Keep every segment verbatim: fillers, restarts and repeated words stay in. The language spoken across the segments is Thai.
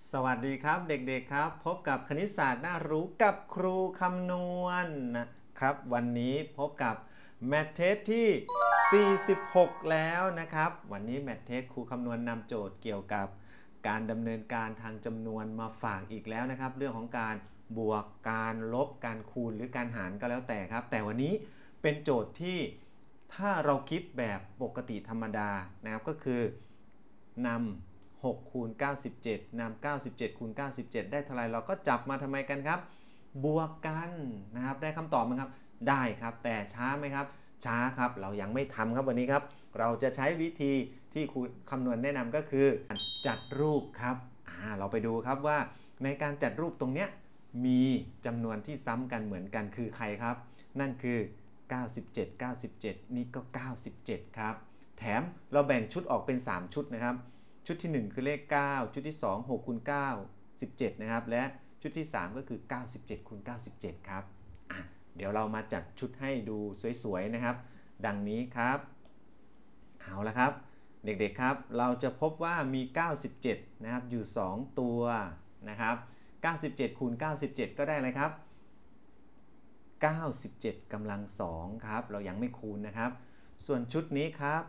สวัสดีครับเด็กๆครับพบกับคณิตศาสตร์น่ารู้กับครูคำนวณ นะครับวันนี้พบกับแมทเทสที่สี่สิบหกแล้วนะครับวันนี้แมทเทสครูคำนวณนำโจทย์เกี่ยวกับการดำเนินการทางจำนวนมาฝากอีกแล้วนะครับเรื่องของการบวกการลบการคูณหรือการหารก็แล้วแต่ครับแต่วันนี้เป็นโจทย์ที่ถ้าเราคิดแบบปกติธรรมดานะครับก็คือนำหกคูณเก้าสิบเจ็ดนำเก้าสิบเจ็ดคูณเก้าสิบเจ็ดได้เท่าไรเราก็จับมาทำไมกันครับบวกกันนะครับได้คำตอบไหมครับได้ครับแต่ช้าไหมครับช้าครับเรายังไม่ทำครับวันนี้ครับเราจะใช้วิธีที่ครูคำนวณแนะนำก็คือจัดรูปครับเราไปดูครับว่าในการจัดรูปตรงเนี้ยมีจำนวนที่ซ้ำกันเหมือนกันคือใครครับนั่นคือเก้าสิบเจ็ด เก้าสิบเจ็ดนี่ก็เก้าสิบเจ็ดครับแถมเราแบ่งชุดออกเป็นสามชุดนะครับชุดที่หนึ่งคือเลขเก้าชุดที่สอง หกคูณเก้า สิบเจ็ดนะครับและชุดที่สามก็คือเก้าสิบเจ็ดคูณเก้าสิบเจ็ดครับเดี๋ยวเรามาจัดชุดให้ดูสวยๆนะครับดังนี้ครับเอาละครับเด็กๆครับเราจะพบว่ามีเก้าสิบเจ็ดนะครับอยู่สองตัวนะครับเก้าสิบเจ็ดคูณเก้าสิบเจ็ดก็ได้เลยครับเก้าสิบเจ็ดกำลังสองครับเรายังไม่คูณนะครับส่วนชุดนี้ครับ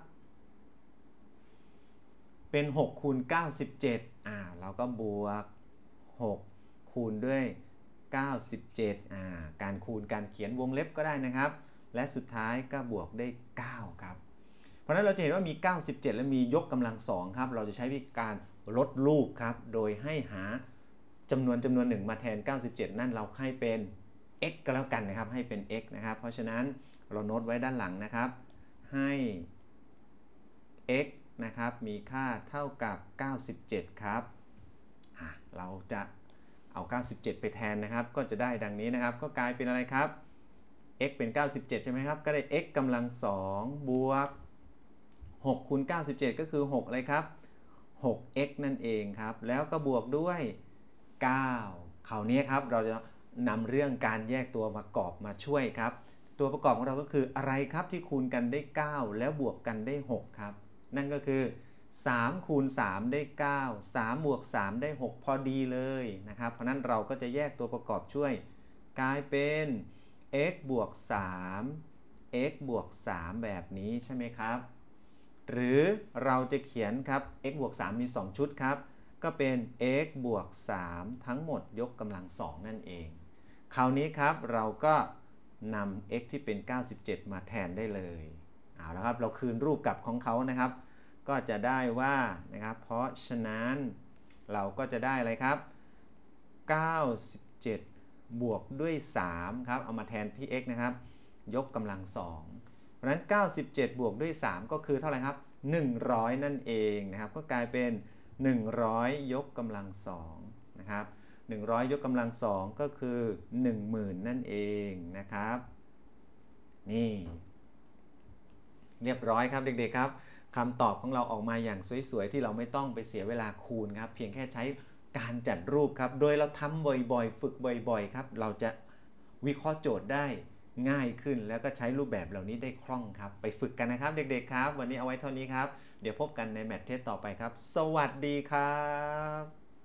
เป็นหกคูณเก้าสิบเจ็ดอ่าเราก็บวกหกคูณด้วยเก้าสิบเจ็ดอ่าการคูณการเขียนวงเล็บก็ได้นะครับและสุดท้ายก็บวกได้เก้าครับเพราะฉะนั้นเราจะเห็นว่ามีเก้าสิบเจ็ดและมียกกำลังสองครับเราจะใช้วิธีการลดรูปครับโดยให้หาจำนวนจำนวนหนึ่งมาแทนเก้าสิบเจ็ดนั่นเราให้เป็น x ก็แล้วกันนะครับให้เป็น x นะครับเพราะฉะนั้นเราโน้ตไว้ด้านหลังนะครับให้ x นะครับมีค่าเท่ากับเก้าสิบเจ็ดครับเราจะเอาเก้าสิบเจ็ดไปแทนนะครับก็จะได้ดังนี้นะครับก็กลายเป็นอะไรครับ x เป็นเก้าสิบเจ็ดใช่ไหมครับก็ได้ x กำลังสองบวกหกคูณเก้าสิบเจ็ดก็คือหกอะไรครับ หก x นั่นเองครับแล้วก็บวกด้วยเก้าคราวนี้ครับเราจะนำเรื่องการแยกตัวประกอบมาช่วยครับตัวประกอบของเราก็คืออะไรครับที่คูณกันได้เก้าแล้วบวกกันได้หกครับนั่นก็คือสามคูณสามได้เก้า สามบวกสามได้หกพอดีเลยนะครับเพราะนั้นเราก็จะแยกตัวประกอบช่วยกลายเป็น x บวกสาม x บวกสามแบบนี้ใช่ไหมครับหรือเราจะเขียนครับ x บวกสามมีสองชุดครับก็เป็น x บวกสามทั้งหมดยกกำลังสองนั่นเองคราวนี้ครับเราก็นำ x ที่เป็นเก้าสิบเจ็ดมาแทนได้เลยเอาละครับเราคืนรูปกลับของเขานะครับก็จะได้ว่านะครับเพราะฉะนั้นเราก็จะได้อะไรครับเก้าสิบเจ็ดบวกด้วยสามครับเอามาแทนที่ x นะครับยกกำลังสองเพราะฉะนั้นเก้าสิบเจ็ดบวกด้วยสามก็คือเท่าไหร่ครับหนึ่งร้อยนั่นเองนะครับก็กลายเป็นหนึ่งร้อยยกกำลังสองนะครับหนึ่งร้อยยกกำลังสองก็คือ หนึ่งหมื่น นั่นเองนะครับนี่เรียบร้อยครับเด็กๆครับคำตอบของเราออกมาอย่างสวยๆที่เราไม่ต้องไปเสียเวลาคูณครับเพียงแค่ใช้การจัดรูปครับโดยเราทำบ่อยๆฝึกบ่อยๆครับเราจะวิเคราะห์โจทย์ได้ง่ายขึ้นแล้วก็ใช้รูปแบบเหล่านี้ได้คล่องครับไปฝึกกันนะครับเด็กๆครับวันนี้เอาไว้เท่านี้ครับเดี๋ยวพบกันในแมทเทสต่อไปครับสวัสดีครับ